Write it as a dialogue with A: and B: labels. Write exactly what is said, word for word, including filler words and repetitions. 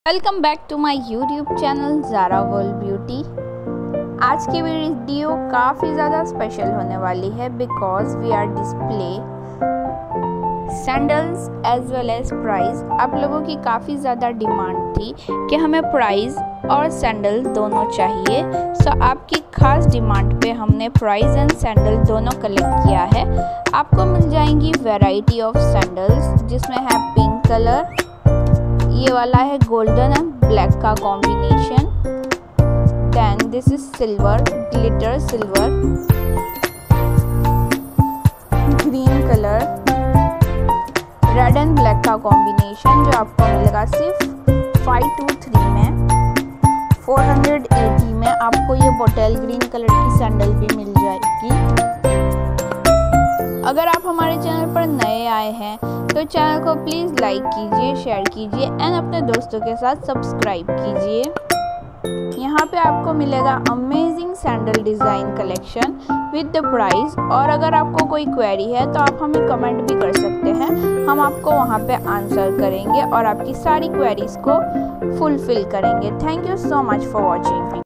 A: Welcome back to my YouTube channel Zara world beauty. आज की video काफ़ी ज़्यादा स्पेशल होने वाली है because we are display sandals as well as price. आप लोगों की काफ़ी ज़्यादा डिमांड थी कि हमें प्राइस और सैंडल दोनों चाहिए, सो so, आपकी खास डिमांड पे हमने प्राइस एंड सैंडल दोनों कलेक्ट किया है। आपको मिल जाएंगी वैरायटी ऑफ सैंडल्स जिसमें है पिंक कलर, ये वाला है गोल्डन एंड ब्लैक का combination, then this is silver, glitter silver, green colour, red and black का कॉम्बिनेशन जो आपको मिलेगा सिर्फ फाइव टू थ्री में। फोर हंड्रेड एटी में आपको ये बोटल ग्रीन कलर की सैंडल भी मिल जाएगी। अगर आप हमारे चैनल पर नए आए हैं तो चैनल को प्लीज़ लाइक कीजिए, शेयर कीजिए एंड अपने दोस्तों के साथ सब्सक्राइब कीजिए। यहाँ पे आपको मिलेगा amazing sandal design collection with the price. और अगर आपको कोई क्वेरी है तो आप हमें कमेंट भी कर सकते हैं, हम आपको वहाँ पे आंसर करेंगे और आपकी सारी क्वेरीज को फुलफिल करेंगे। Thank you so much for watching.